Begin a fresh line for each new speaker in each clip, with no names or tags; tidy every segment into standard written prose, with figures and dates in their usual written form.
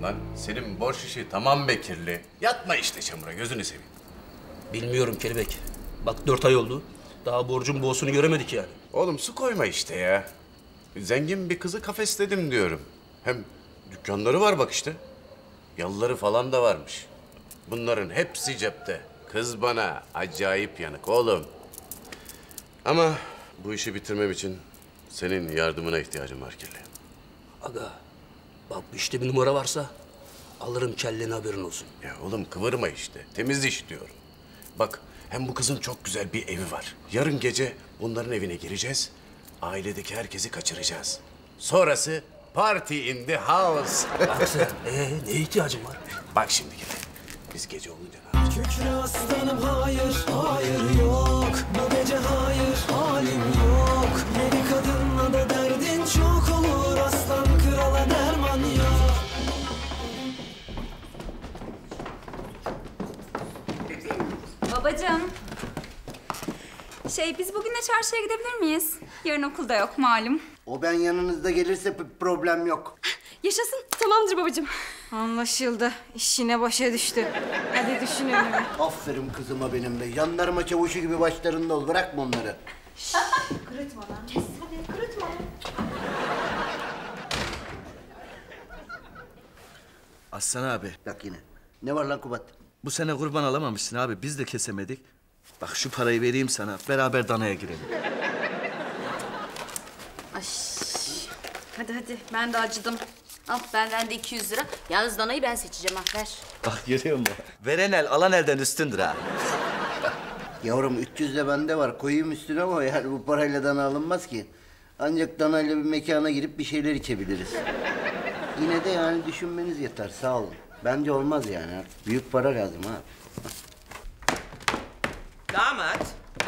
Lan senin borç işi tamam be kirli. Yatma işte çamura, gözünü seveyim.
Bilmiyorum Kelebek. Bak 4 ay oldu. Daha borcun boğusunu göremedik yani.
Oğlum su koyma işte ya. Zengin bir kızı kafesledim diyorum. Hem dükkanları var bak işte. Yalıları falan da varmış. Bunların hepsi cepte. Kız bana acayip yanık oğlum. Ama bu işi bitirmem için senin yardımına ihtiyacım var kirli.
Aga bak bu işte bir numara varsa alırım kelleni, haberin olsun.
Ya oğlum kıvırma işte. Temiz iş diyorum. Bak hem bu kızın çok güzel bir evi var. Yarın gece bunların evine gireceğiz. Ailedeki herkesi kaçıracağız. Sonrası party in the house.
Bak sen neye ihtiyacın var?
Bak şimdi gel. Biz gece olunca ne yapacağız?
Kükre aslanım hayır, hayır yok. Bu gece hayır, halim yok. Yeni kadınla da derdin çok olur. Aslan krala derman yok.
Babacığım. Biz bugün de çarşıya gidebilir miyiz? Yarın okulda yok malum.
O ben yanınızda gelirse problem yok.
Yaşasın. Tamamdır babacığım.
Anlaşıldı. İş yine başa düştü. Hadi düşün önümü.
Aferin kızıma benim de. Jandarma çavuşu gibi başlarında ol. Bırakma onları.
Kırıtma lan.
Kes hadi kırıtma.
Aslan abi,
Bak yine. Ne var lan Kubat?
bu sene kurban alamamışsın abi. Biz de kesemedik. Bak şu parayı vereyim sana. Beraber danaya girelim.
Ay. Hadi ben de acıdım. Al benden de 200 lira. Yalnız danayı ben seçeceğim ha, ver.
Bak görüyor musun? Veren el alan elden üstündür ha.
Yavrum 300 de bende var. Koyayım üstüne ama yani bu parayla dana alınmaz ki. Ancak danayla bir mekana girip bir şeyler içebiliriz. Yine de yani düşünmeniz yeter. Sağ olun. Bence olmaz yani. Büyük para lazım ha.
Damat.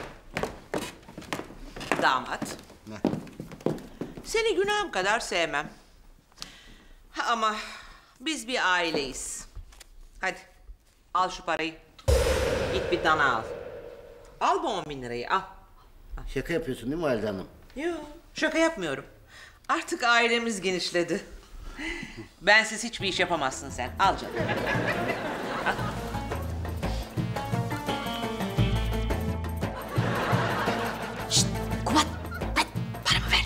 Damat.
Ne?
Seni günahım kadar sevmem. Ama biz bir aileyiz. Hadi al şu parayı. Git bir dana al. Al bu 10.000 lirayı al.
Şaka yapıyorsun değil mi Valide Hanım?
Yok şaka yapmıyorum. Artık ailemiz genişledi. Bensiz hiçbir iş yapamazsın sen. Al canım. Al.
Şşt Kubat. Hadi paramı ver.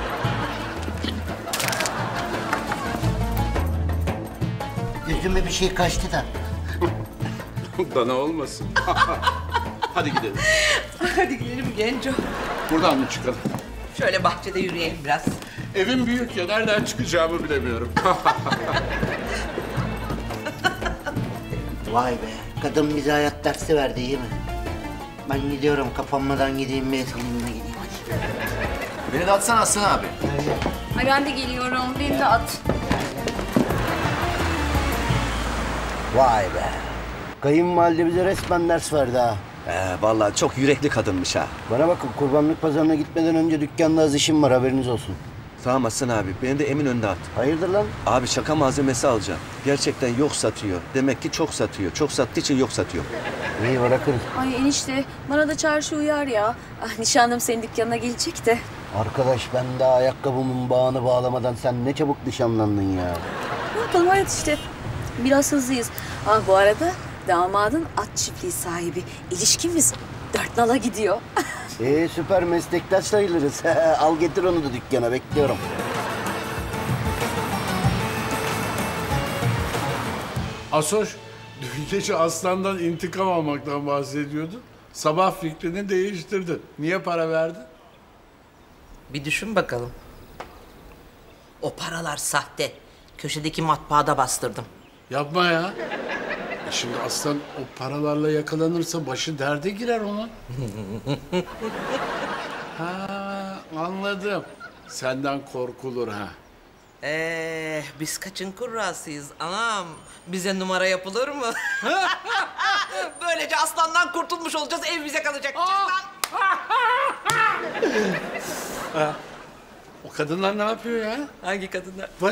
Gözüme bir şey kaçtı da.
Dana olmasın. Hadi gidelim.
Hadi gidelim Genco.
Buradan mı çıkalım?
Şöyle bahçede yürüyelim biraz.
Evim büyük ya, nereden çıkacağımı bilemiyorum.
Vay be. Kadın bize hayat dersi verdi iyi mi? Ben gidiyorum. Kapanmadan gideyim bir salonuna gideyim hadi.
Beni de atsana Aslan abi.
Ay ben de geliyorum. Beni de at.
Vay be. Kayınvalide bize resmen ders verdi ha.
Vallahi çok yürekli kadınmış ha.
Bana bakın kurbanlık pazarına gitmeden önce dükkanda az işim var haberiniz olsun.
Tamam Aslan abi, beni de Eminönü'nde at.
Hayırdır lan?
Abi şaka malzemesi alacağım. Gerçekten yok satıyor. Demek ki çok satıyor. Çok sattığı için yok satıyor.
İyi bırakırız.
Ay enişte bana da çarşı uyar ya. Ah, nişanlım senin dükkanına gelecek de.
Arkadaş ben daha ayakkabımın bağını bağlamadan sen ne çabuk nişanlandın ya.
Ne yapalım hayat işte. Biraz hızlıyız. Ah bu arada damadın at çiftliği sahibi. İlişkimiz 4 nala gidiyor.
Süper meslektaş sayılırız. Al getir onu da dükkana bekliyorum.
Asoş, dün gece Aslan'dan intikam almaktan bahsediyordun. Sabah fikrini değiştirdin. Niye para verdin?
Bir düşün bakalım. O paralar sahte. Köşedeki matbaada bastırdım.
Yapma ya. Şimdi Aslan o paralarla yakalanırsa başı derde girer ona. Ha, anladım. Senden korkulur ha.
Biz kaçın kurrasıyız anam. Bize numara yapılır mı? Böylece Aslan'dan kurtulmuş olacağız. Ev bize kalacak. Çık lan.
O kadınlar ne yapıyor ya?
Hangi kadınlar?
Bak.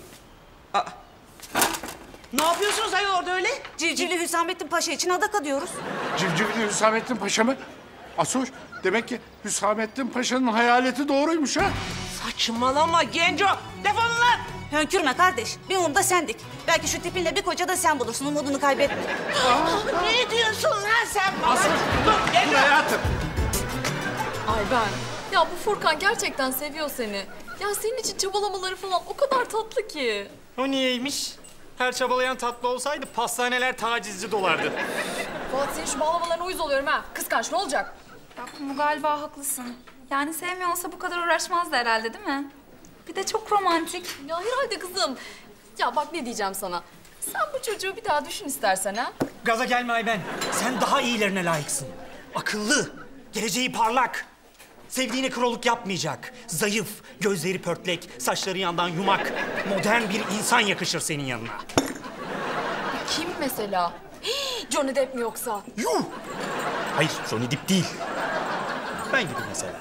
Ne yapıyorsunuz ayol orada öyle?
Civcivli Hüsamettin Paşa için adak adıyoruz.
Civcivli Hüsamettin Paşa mı? Asoş, demek ki Hüsamettin Paşa'nın hayaleti doğruymuş ha.
Saçmalama Genco. Defolun lan.
Hönkürme kardeş. Bir mum da sendik. Belki şu tipinle bir koca da sen bulursun. Umudunu kaybetme.
Ne diyorsun lan sen?
Asıl dur hayatım.
Ay ben. Ya bu Furkan gerçekten seviyor seni. Ya senin için çabalamaları falan o kadar tatlı ki.
O niyeymiş? Her çabalayan tatlı olsaydı pastaneler tacizci dolardı.
Fuat senin şu bağlamalarına uyuz oluyorum ha. Kıskanç ne olacak?
Ya Kumu galiba haklısın. Yani sevmiyor olsa bu kadar uğraşmazdı herhalde değil mi? Bir de çok romantik.
Ya herhalde kızım. Ya bak ne diyeceğim sana. Sen bu çocuğu bir daha düşün istersen ha.
Gaza gelme Ayben. Sen daha iyilerine layıksın. Akıllı, geleceği parlak. Sevdiğine kroluk yapmayacak. Zayıf, gözleri pörtlek, saçları yandan yumak. Modern bir insan yakışır senin yanına.
Kim mesela? Hii, Johnny Depp mi yoksa?
Yuh! Hayır, Johnny Depp değil. Ben gibi mesela.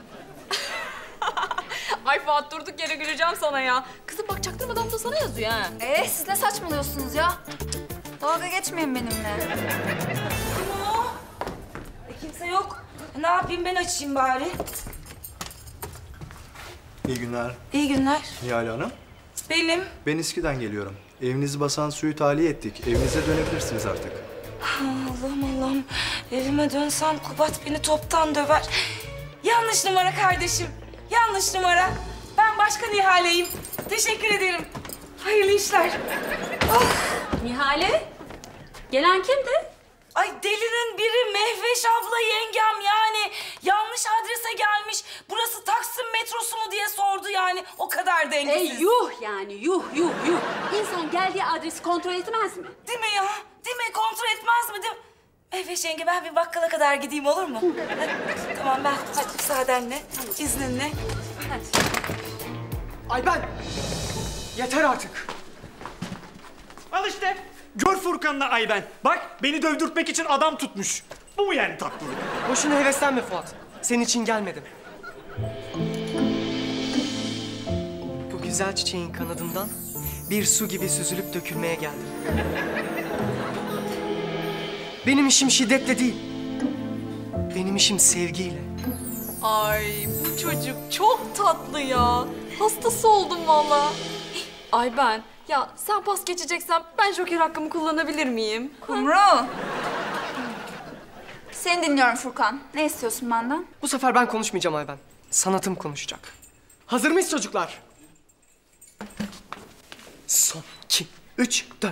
Ay Fuat durduk yere güleceğim sana ya. Kızım bak çaktırmadan da sana yazıyor ha.
Siz ne saçmalıyorsunuz ya? Dalga geçmeyin benimle.
Kimse yok. Ne yapayım ben açayım bari.
İyi günler.
İyi günler.
Nihal Hanım.
Benim.
Ben İSKİ'den geliyorum. Evinizi basan suyu tahliye ettik. Evinize dönebilirsiniz artık.
Allah'ım. Evime dönsem Kubat beni toptan döver. Yanlış numara kardeşim. Yanlış numara. Ben başka Nihale'yim. Teşekkür ederim. Hayırlı işler.
Nihale? Gelen kimdi?
Ay delinin biri Mehveş abla yengem yani. Yanlış adrese gelmiş. Burası Taksim metrosu mu diye sordu yani. O kadar dengesiz.
Yuh yani yuh. İnsan geldiği adresi kontrol etmez mi?
Değil mi ya? Değil mi? Kontrol etmez mi? Değil mi? Mehveş yenge ben bir bakkala kadar gideyim olur mu? Tamam ben hadi müsaadenle, izninle. Hadi.
Ayben! Yeter artık. Al işte. Gör Furkan'la Ayben. Bak beni dövdürtmek için adam tutmuş. Bu mu yani tatlılık?
Boşuna heveslenme Fuat. Senin için gelmedim. Bu güzel çiçeğin kanadından bir su gibi süzülüp dökülmeye geldim. Benim işim şiddetle değil. Benim işim sevgiyle.
Ay bu çocuk çok tatlı ya. Hastası oldum valla. Ay ben. Ya sen pas geçeceksen ben joker hakkımı kullanabilir miyim?
Kumru. Seni dinliyorum Furkan. Ne istiyorsun benden?
Bu sefer ben konuşmayacağım Ayben. Sanatım konuşacak. Hazır mıyız çocuklar? Son, 2, 3, 4.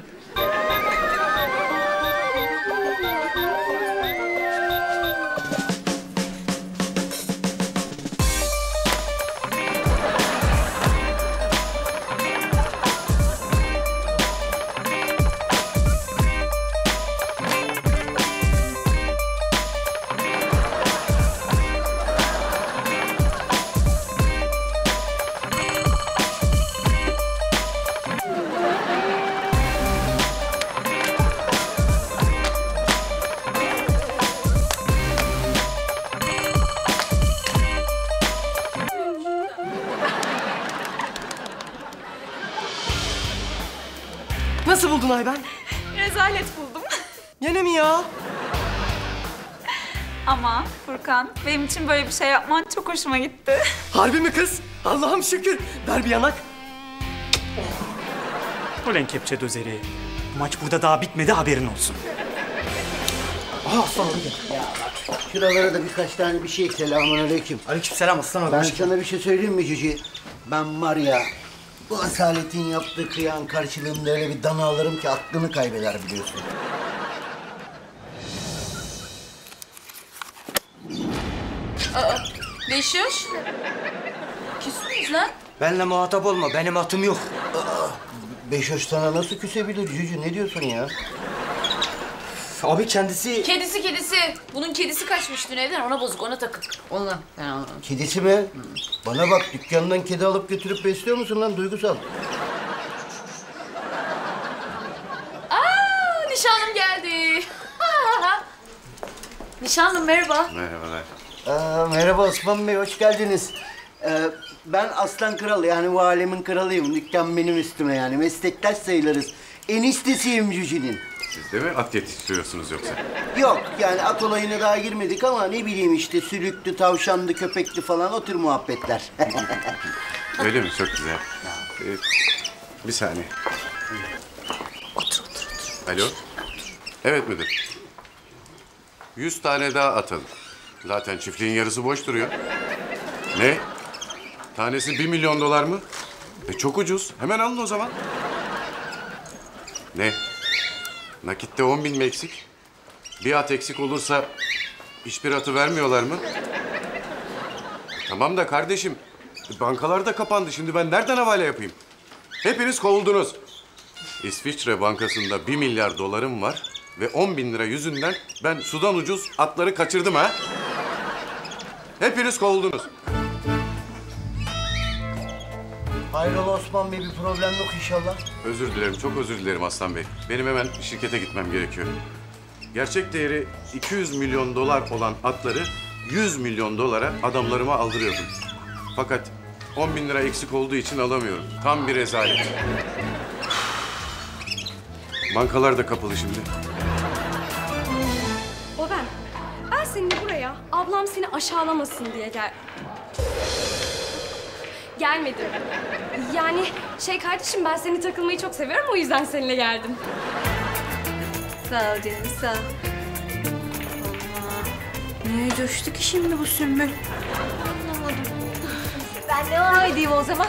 Nasıl buldun Ayben?
Rezalet buldum.
Yine mi ya?
Ama Furkan benim için böyle bir şey yapman çok hoşuma gitti.
Harbi mi kız? Allah'ım şükür. Ver bir yanak.
Ulan kepçe dözeri. Maç burada daha bitmedi haberin olsun.
Aha aslan abi gel. Ya bak şuralara da birkaç tane bir şey. Selamünaleyküm.
Aleykümselam aslan abi.
Ben sana bir şey söyleyeyim mi Cici? Ben var ya bu asaletin yaptığı kıyan karşılığında öyle bir dana alırım ki aklını kaybeder biliyorsun.
Beşiş. Küsmüyüz lan.
Benle muhatap olma. Benim atım yok.
Beşoş sana nasıl küsebilir Cici? Ne diyorsun ya?
Abi kendisi...
Kedisi. Bunun kedisi kaçmış dün evden. Ona bozuk, ona takık. Ondan.
Kedisi mi? Bana bak dükkandan kedi alıp götürüp besliyor musun lan duygusal?
Aa, nişanlım geldi. Nişanlım merhaba.
Merhabalar.
Merhaba Osman Bey, hoş geldiniz. Ben Aslan Kral, yani bu alemin kralıyım. Dükkan benim üstüme yani. Meslektaş sayılırız. Eniştesiyim Cüci'nin.
Siz de mi at yetiştiriyorsunuz yoksa?
Yok, yani at olayına daha girmedik ama ne bileyim işte sülüktü, tavşandı, köpekti falan o tür muhabbetler.
Öyle mi? Çok güzel. Bir saniye.
Otur, otur, otur.
Alo. Evet müdür. 100 tane daha atalım. Zaten çiftliğin yarısı boş duruyor. Ne? Tanesi $1 milyon mı? Çok ucuz. Hemen alın o zaman. Ne? Nakitte 10.000 mi eksik? Bir at eksik olursa hiçbir atı vermiyorlar mı? Tamam da kardeşim, bankalar da kapandı. Şimdi ben nereden havale yapayım? Hepiniz kovuldunuz. İsviçre Bankası'nda $1 milyar var ve 10.000 lira yüzünden ben sudan ucuz atları kaçırdım ha. Hepiniz kovuldunuz.
Hayrola Osman Bey, bir problem yok inşallah.
Özür dilerim, çok özür dilerim Aslan Bey. Benim hemen şirkete gitmem gerekiyor. Gerçek değeri $200 milyon olan atları $100 milyon adamlarıma aldırıyordum. Fakat 10.000 lira eksik olduğu için alamıyorum. Tam bir rezalet. Bankalar da kapalı şimdi.
O ben seninle buraya ablam seni aşağılamasın diye gelmedim. Yani kardeşim, ben seni takılmayı çok seviyorum, o yüzden seninle geldim.
Sağ ol canım, sağ ol. Neye coştu ki şimdi bu Sümbül? Anlamadım. Ben devam edeyim o zaman.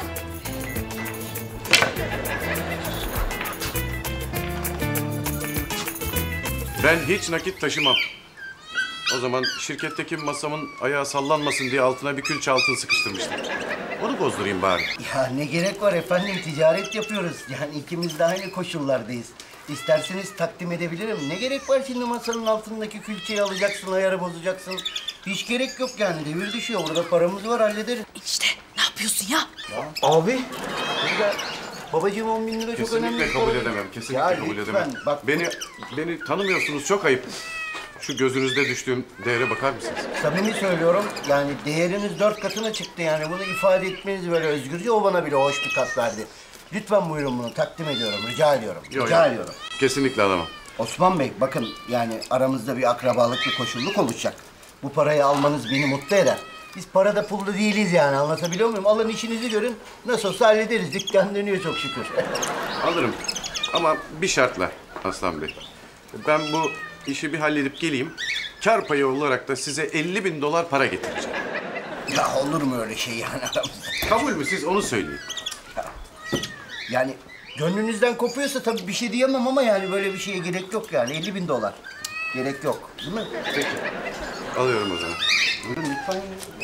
Ben hiç nakit taşımam. O zaman şirketteki masamın ayağı sallanmasın diye altına bir külçe altın sıkıştırmıştım. Onu bozdurayım bari.
Ya ne gerek var efendim, ticaret yapıyoruz. Yani ikimiz de aynı koşullardayız. İsterseniz takdim edebilirim. Ne gerek var şimdi masanın altındaki külçeyi alacaksın, ayarı bozacaksın. Hiç gerek yok yani, devir düşüyor. Burada paramız var, hallederiz.
İşte ne yapıyorsun ya?
Abi. Burada babacığım 10.000 lira çok önemli.
Kesinlikle kabul edemem, kesinlikle
Ya
kabul
lütfen,
edemem.
bak-
Beni tanımıyorsunuz, çok ayıp. Şu gözünüzde düştüğüm değere bakar mısınız?
Samimi söylüyorum, yani değeriniz 4 katına çıktı yani. Bunu ifade etmeniz böyle özgürce, o bana bile hoş bir tat verdi. Lütfen buyurun, bunu takdim ediyorum, rica ediyorum. Rica ediyorum.
Kesinlikle alamam.
Osman Bey, bakın yani aramızda bir akrabalık, bir koşulluk oluşacak. Bu parayı almanız beni mutlu eder. Biz parada pulda değiliz yani, anlatabiliyor muyum? Alın işinizi görün, nasıl olsa hallederiz. Dükkan dönüyor çok şükür.
Alırım ama bir şartla Aslan Bey. Ben bu işi bir halledip geleyim. Kar payı olarak da size $50 bin para getireceğim.
Ya olur mu öyle şey yani aramızda?
Kabul mü, siz onu söyleyin.
Yani gönlünüzden kopuyorsa tabii bir şey diyemem ama yani böyle bir şeye gerek yok yani. $50.000. Gerek yok, değil mi?
Peki. Alıyorum o zaman.
Buyurun lütfen.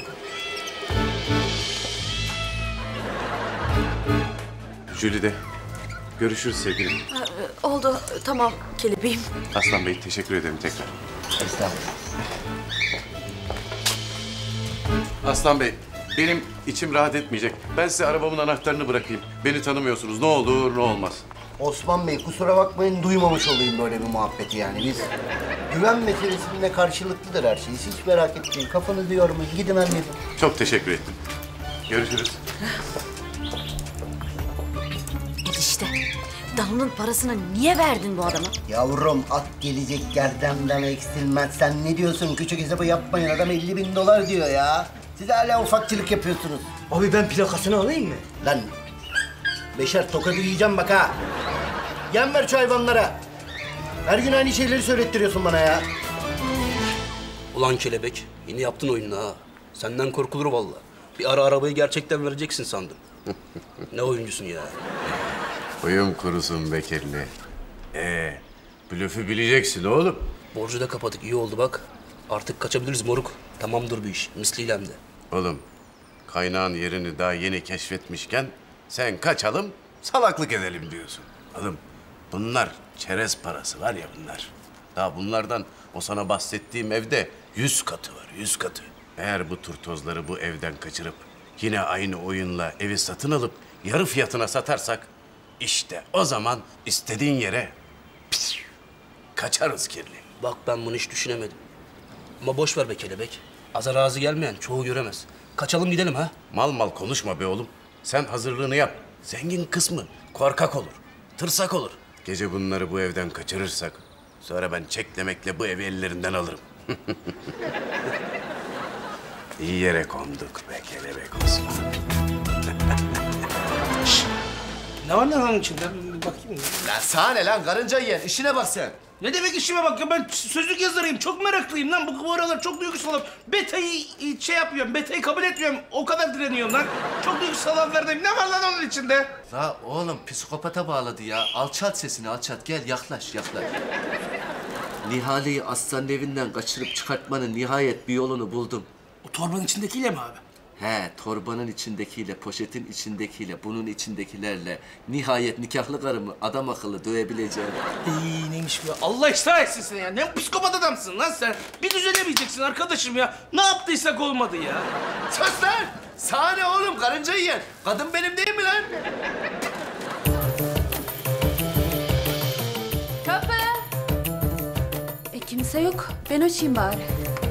Jülide, görüşürüz sevgilim.
Oldu, tamam kelebeğim.
Aslan Bey, teşekkür ederim tekrar.
Estağfurullah.
Aslan Bey, benim içim rahat etmeyecek. Ben size arabamın anahtarını bırakayım. Beni tanımıyorsunuz. Ne olur ne olmaz.
Osman Bey, kusura bakmayın, duymamış olayım böyle bir muhabbeti yani. Biz güven meselesinde karşılıklıdır her şey. Hiç merak etmeyin. Kafanızı yormayın. Gidin halledin.
Çok teşekkür ettim. Görüşürüz.
İşte Danu'nun parasını niye verdin bu adama?
Yavrum, at gelecek gerdemden eksilmez. Sen ne diyorsun? Küçük hesabı yapmayın. Adam $50.000 diyor ya. Siz hala ufakçılık yapıyorsunuz.
Abi ben plakasını alayım mı?
Lan Beşer, tokadı yiyeceğim bak ha. Yem ver şu hayvanlara. Her gün aynı şeyleri söylettiriyorsun bana ya.
Ulan kelebek, yine yaptın oyununu ha. Senden korkulur vallahi. Bir ara arabayı gerçekten vereceksin sandım. Ne oyuncusun ya.
Uyum kurusun be kirli. Blöfü bileceksin oğlum.
Borcu da kapadık, iyi oldu bak. Artık kaçabiliriz moruk. Tamamdır bu iş, misliyle hem de.
Oğlum, kaynağın yerini daha yeni keşfetmişken sen kaçalım, salaklık edelim diyorsun. Oğlum, bunlar çerez parası var ya bunlar. Daha bunlardan o sana bahsettiğim evde 100 katı var, 100 katı. Eğer bu turtozları bu evden kaçırıp yine aynı oyunla evi satın alıp yarı fiyatına satarsak işte o zaman istediğin yere kaçarız kirli.
Bak ben bunu hiç düşünemedim. Ama boş ver be kelebek. Aza razı gelmeyen çoğu göremez. Kaçalım gidelim ha.
Mal mal konuşma be oğlum. Sen hazırlığını yap. Zengin kısmı korkak olur, tırsak olur. Gece bunları bu evden kaçırırsak sonra ben çek demekle bu evi ellerinden alırım. İyi yere konduk be kelebek Osman.
Ne var lan onun içinde? Bir bakayım.
Lan sana ne lan karınca yiyen? İşine bak sen.
Ne demek işime bak ya? Ben sözlük yazarıyım. Çok meraklıyım lan. Bu aralar çok duygusalım. Beta'yı şey yapıyorum. Beta'yı kabul etmiyorum. O kadar direniyorum lan. Çok duygusal haberdeyim. Ne var lan onun içinde?
La oğlum psikopata bağladı ya. Alçalt sesini alçalt. Gel yaklaş yaklaş. Nihale'yi aslanın evinden kaçırıp çıkartmanın nihayet bir yolunu buldum.
O torbanın içindekiyle mi abi?
He, torbanın içindekiyle, poşetin içindekiyle, bunun içindekilerle nihayet nikahlı karımı adam akıllı dövebileceğim.
Neymiş bu? Allah ıslah etsin seni ya. Ne psikopat adamsın lan sen. Bir düzelemeyeceksin arkadaşım ya. Ne yaptıysak olmadı ya.
Sus lan! Sana ne oğlum karınca yiyen? Kadın benim değil mi lan?
Kapı. Kimse yok. Ben açayım bari.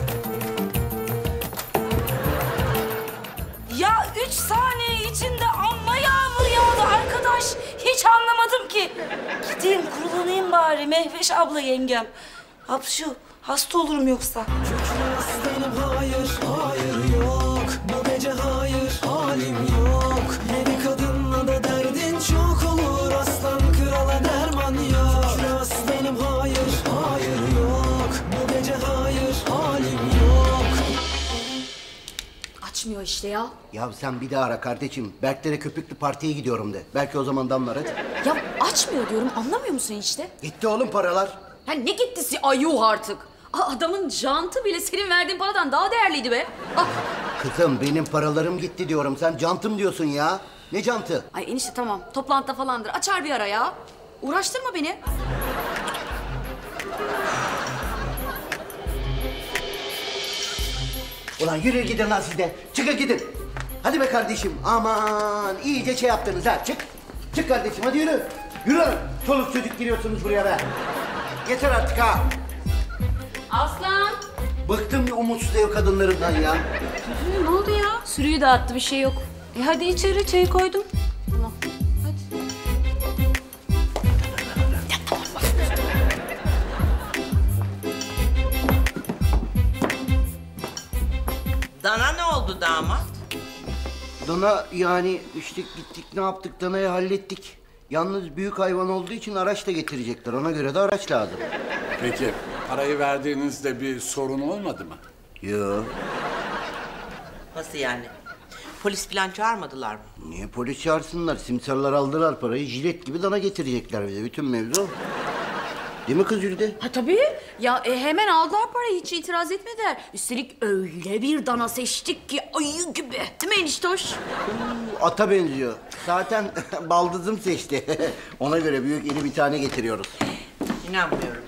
Ya 3 saniye içinde amma yağmur yağdı arkadaş. Hiç anlamadım ki. Gideyim kurulanayım bari Mehveş abla yengem. Hapşu, hasta olurum yoksa.
Aslanım hayır, hayır yok. Bu gece hayır, halim yok. Yeni kadınla da derdin çok olur. Aslan krala derman yok. Aslanım hayır, hayır yok. Bu gece hayır, halim yok.
Açmıyor işte ya.
Ya sen bir daha ara kardeşim. Berklere köpüklü partiye gidiyorum de. Belki o zaman damlar hadi.
Ya açmıyor diyorum, anlamıyor musun işte?
Gitti oğlum paralar.
Ha ne gittisi? Ay yuh artık. Adamın jantı bile senin verdiğin paradan daha değerliydi be. Ah.
Kızım benim paralarım gitti diyorum. Sen cantım diyorsun ya. Ne cantı?
Ay enişte tamam, toplantıda falandır. Açar bir ara ya. Uğraştırma beni.
Ulan yürü gidin lan siz de. Çıkın gidin. Hadi be kardeşim. Aman iyice şey yaptınız ha. Çık. Çık kardeşim hadi yürü. Yürü lan. Çoluk çocuk giriyorsunuz buraya be. Yeter artık ha.
Aslan.
Bıktım ya umutsuz ev kadınlarından ya.
Ne oldu ya? Sürüyü dağıttı, bir şey yok. Hadi içeri, çayı koydum. Tamam. Hadi.
Dana ne oldu damat?
Dana yani işte gittik ne yaptık danayı hallettik. Yalnız büyük hayvan olduğu için araç da getirecekler. Ona göre de araç lazım.
Peki parayı verdiğinizde bir sorun olmadı mı?
Yok.
Nasıl yani? Polis falan çağırmadılar mı?
Niye polis çağırsınlar? Simsarlar aldılar parayı. Jilet gibi dana getirecekler bize. Bütün mevzu. Değil mi kız Jülide?
Ha tabii. Ya hemen aldılar parayı, hiç itiraz etmediler. Üstelik öyle bir dana seçtik ki ayı gibi. Değil mi eniştoş?
Ata benziyor. Zaten baldızım seçti. Ona göre büyük iri bir tane getiriyoruz.
İnanmıyorum.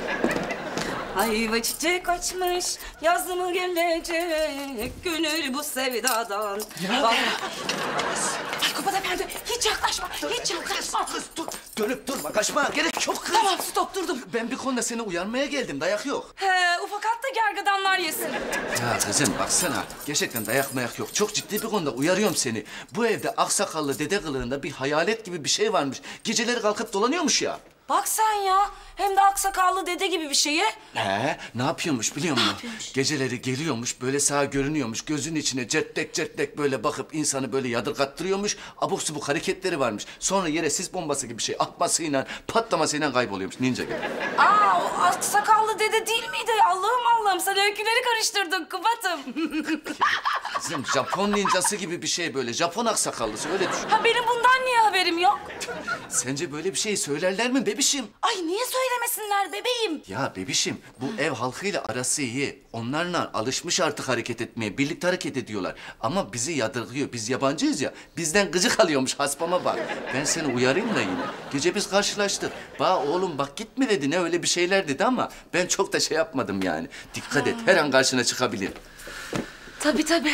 Ayva çiçek açmış, yaz mı gelecek, gönül bu sevdadan.
Ya.
Kapat efendim, hiç yaklaşma, hiç yaklaşma.
Kız dur, dönüp durma, kaçma. Gerek yok kız.
Tamam, stop, durdum.
Ben bir konuda seni uyarmaya geldim, dayak yok.
He, ufak at da gergedanlar yesin.
Ya kızım baksana, gerçekten dayak mayak yok. Çok ciddi bir konuda uyarıyorum seni. Bu evde aksakallı dede kılığında bir hayalet gibi bir şey varmış. Geceleri kalkıp dolanıyormuş ya.
Bak sen ya, hem de aksakallı dede gibi bir şeye.
Ne yapıyormuş biliyor musun? Geceleri geliyormuş, böyle sağa görünüyormuş. Gözünün içine certlek certlek böyle bakıp insanı böyle yadırgattırıyormuş. Abuk subuk hareketleri varmış. Sonra yere sis bombası gibi bir şey atmasıyla, patlamasıyla kayboluyormuş ninja gibi.
Aa, o aksakallı dede değil miydi? Allah'ım sen öyküleri karıştırdın Kubat'ım.
Kızım Japon ninjası gibi bir şey böyle. Japon aksakallısı öyle düşün.
Ha benim bundan niye haberim yok?
Sence böyle bir şey söylerler mi bebişim?
Ay niye söylemesinler bebeğim?
Ya bebişim bu ev halkıyla arası iyi. Onlarla alışmış artık hareket etmeye. Birlikte hareket ediyorlar. Ama bizi yadırgıyor. Biz yabancıyız ya. Bizden gıcık alıyormuş haspama bak. Ben seni uyarayım da yine. Gece biz karşılaştık. Oğlum bak gitme dedi. Ne öyle bir şeyler dedi ama ben çok da şey yapmadım yani. Dikkat et her an karşına çıkabilir.
Tabii.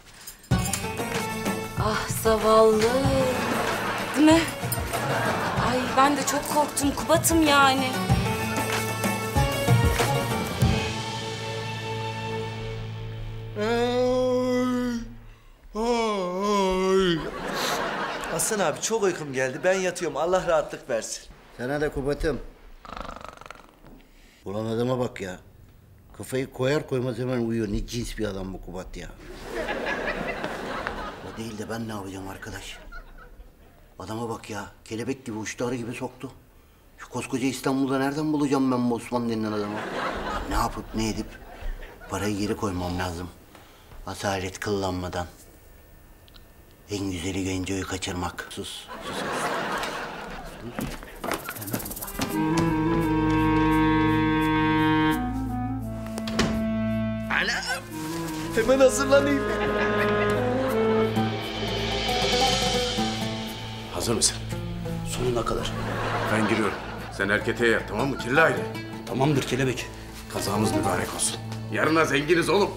Ah zavallı. Değil mi? Ay ben de çok korktum Kubat'ım yani.
Aslan abi çok uykum geldi. Ben yatıyorum. Allah rahatlık versin.
Sana da Kubat'ım. Ulan adama bak ya. Kafayı koyar koymaz hemen uyuyor. Ne cins bir adam bu Kubat ya. O değil de ben ne yapacağım arkadaş? Adama bak ya, kelebek gibi uçtu, arı gibi soktu. Şu koskoca İstanbul'da nereden bulacağım ben bu Osman denilen adamı? Ne yapıp ne edip parayı geri koymam lazım. Asalet kıllanmadan. En güzeli Genco'yu kaçırmak. Sus.
Anam! Hemen hazırlanayım.
Hazır mısın?
Sonuna kadar.
Ben giriyorum. Sen erketeye yat, tamam mı? Kirli aile.
Tamamdır kelebek.
Kazamız mübarek olsun. Yarına zenginiz oğlum.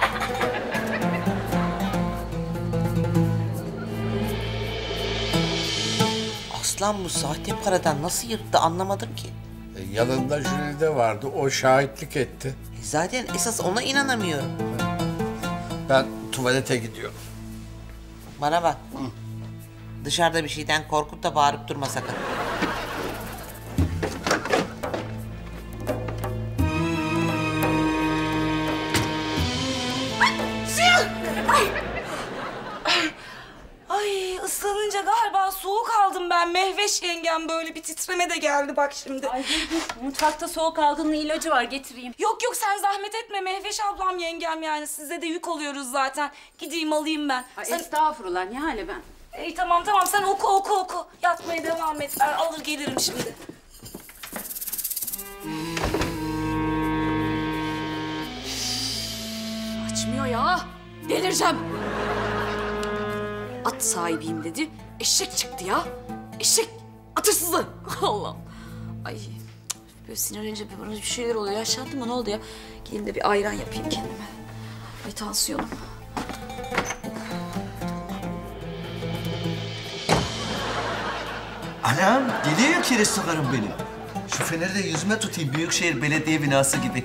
Aslan bu sahte paradan nasıl yırttı anlamadım ki.
Yanında Jülide vardı, o şahitlik etti.
Zaten esas ona inanamıyorum.
Ben tuvalete gidiyorum.
Bana bak. Dışarıda bir şeyden korkup da bağırıp durma sakın.
Ay ıslanınca galiba soğuk aldım ben. Mehveş yengem böyle bir titreme de geldi bak şimdi.
Ay dur. Mutfakta soğuk algınlığı ilacı var, getireyim.
Yok sen zahmet etme Mehveş ablam yengem yani. Size de yük oluyoruz zaten. Gideyim alayım ben.
Ay estağfurullah, ne hale ben.
İyi tamam sen oku. Yatmaya devam et. Ben alır gelirim şimdi.
Açmıyor ya. Delireceğim. At sahibiyim dedi. Eşek çıktı ya. Eşek. At hırsızı. Allah. Ay. Böyle sinirlenince bana bir şeyler oluyor. Yaşlandım mı, ne oldu ya? Gideyim de bir ayran yapayım kendime. Ay tansiyonum.
Anam geliyor kere sokarım benim. Şu feneri de yüzüme tutayım, Büyükşehir Belediye binası gibi.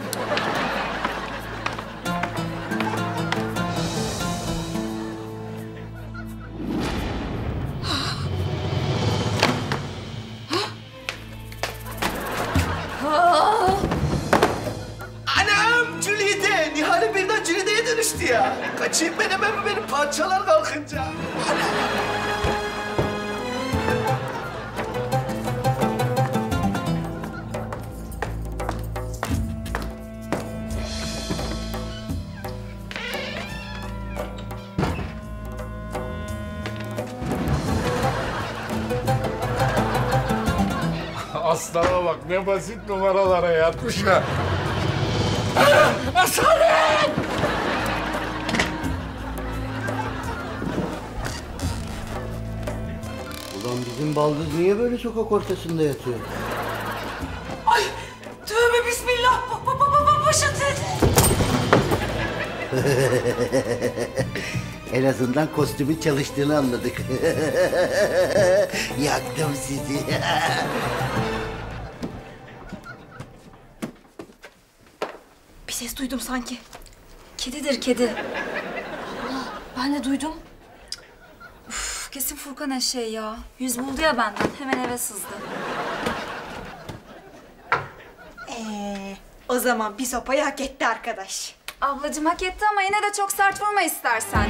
Anam Cülide, Nihal'e birden Cülide'ye dönüştü ya. Kaçayım ben hemen benim parçalar kalkınca.
Aslana bak, ne basit numaralara yatmış ha.
Asalet!
Ulan bizim baldız niye böyle sokak ortasında yatıyor?
Ay tövbe bismillah. Başa dedi.
En azından kostümün çalıştığını anladık. Yaktım sizi.
Bir ses duydum sanki. Kedidir kedi. Allah, ben de duydum. Uf, kesin Furkan eşeği ya. Yüz buldu ya benden. Hemen eve sızdı.
O zaman bir sopayı hak etti arkadaş.
Ablacığım hak etti ama yine de çok sert vurma istersen.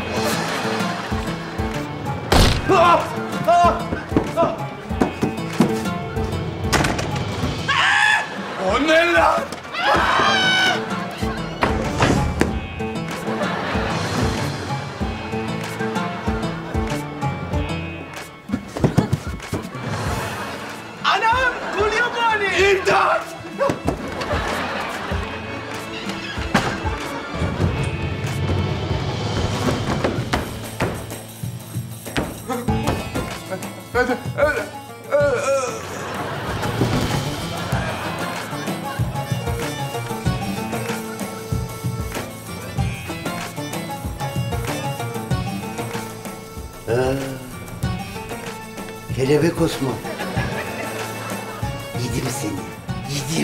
O ne lan?
Anam Gulyabani! İmdat!
Kelebek Osman. Yedim seni. Yedim.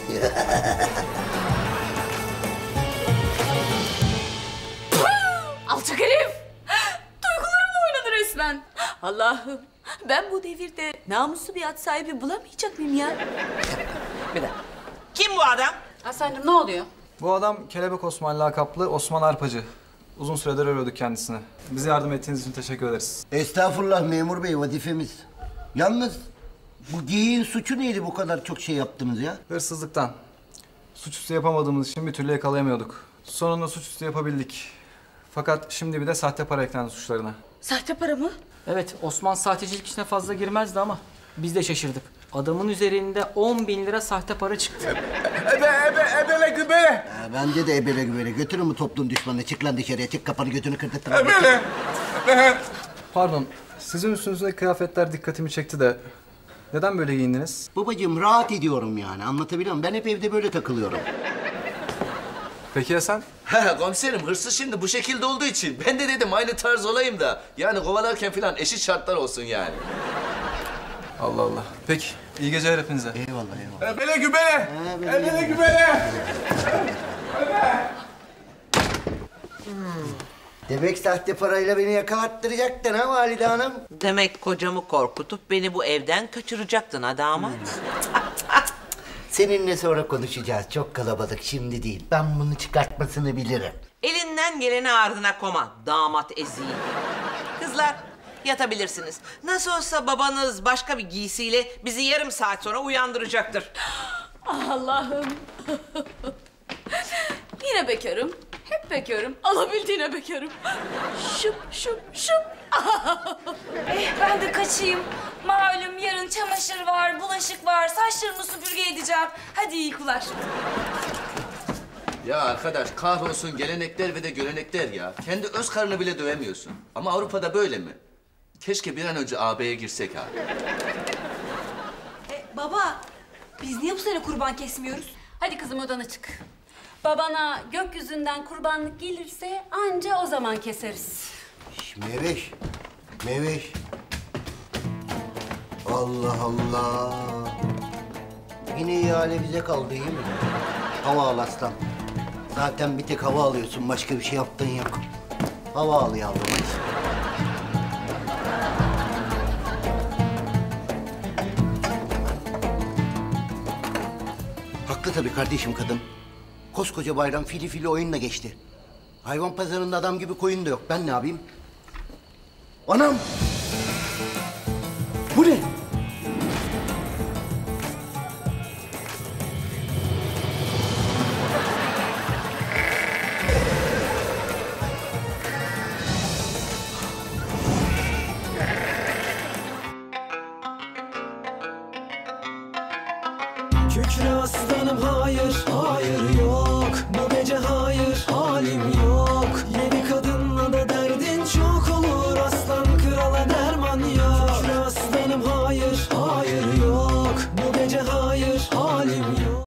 Alçak herif! Duygularımla oynadı resmen. Allah'ım, ben bu devirde namuslu bir at sahibi bulamayacak mıyım ya?
Bir dakika. Kim bu adam?
Hasan'cığım ne oluyor?
Bu adam Kelebek Osman lakaplı Osman Arpacı. Uzun süredir arıyorduk kendisini. Bize yardım ettiğiniz için teşekkür ederiz.
Estağfurullah memur bey, vazifemiz. Yalnız bu geyiğin suçu neydi bu kadar çok şey yaptınız ya?
Hırsızlıktan. Suçüstü yapamadığımız için bir türlü yakalayamıyorduk. Sonunda suçüstü yapabildik. Fakat şimdi bir de sahte para eklendi suçlarına.
Sahte para mı?
Evet, Osman sahtecilik işine fazla girmezdi ama biz de şaşırdık. Adamın üzerinde 10.000 lira sahte para çıktı.
Ebele gübele. Bence de ebele gübele. Götürün bu toplum düşmanını. Çık lan dışarıya. Çık kafanı götünü kırdırtın.
Ebele. Pardon, sizin üstünüzdeki kıyafetler dikkatimi çekti de... Neden böyle giyindiniz?
Babacığım rahat ediyorum yani. Anlatabiliyor muyum? Ben hep evde böyle takılıyorum.
Peki ya sen?
He komiserim, hırsız şimdi bu şekilde olduğu için ben de dedim aynı tarz olayım da yani kovalarken falan eşit şartlar olsun yani.
Allah Allah. Peki, iyi geceler hepinize.
Eyvallah, eyvallah.
Ebele gübele. Ebele gübele.
Demek sahte parayla beni yakalattıracaktın ha Valide Hanım?
Demek kocamı korkutup beni bu evden kaçıracaktın ha damat.
Seninle sonra konuşacağız. Çok kalabalık, şimdi değil. Ben bunu çıkartmasını bilirim.
Elinden geleni ardına koma damat eziği. Kızlar yatabilirsiniz. Nasıl olsa babanız başka bir giysiyle bizi yarım saat sonra uyandıracaktır.
Allah'ım. Yine bekarım. Hep bekarım. Alabildiğine bekarım. Şıp şıp şıp.
Ben de kaçayım. Malum yarın çamaşır var, bulaşık var, saçlarımı süpürge edeceğim. Hadi iyi uykular.
Ya arkadaş kahrolsun gelenekler ve de görenekler ya. Kendi öz karını bile dövemiyorsun. Ama Avrupa'da böyle mi? Keşke bir an önce AB'ye girsek ha.
Baba, biz niye bu sene kurban kesmiyoruz?
Hadi kızım odana çık. Babana gökyüzünden kurbanlık gelirse anca o zaman keseriz.
Meveş, Meveş. Allah Allah. Yine ihale bize kaldı iyi mi? Hava al aslan. Zaten bir tek hava alıyorsun, başka bir şey yaptığın yok. Hava al yavrum hadi. Haklı tabii kardeşim kadın. Koskoca bayram fili fili oyunla geçti. Hayvan pazarında adam gibi koyun da yok. Ben ne yapayım? Anam! Bu ne?
Kükre aslanım hayır, hayır yok. Bu gece hayır, halim yok. Yeni kadınla da derdin çok olur. Aslan krala derman yok. Kükre aslanım hayır, hayır yok. Bu gece hayır, halim yok.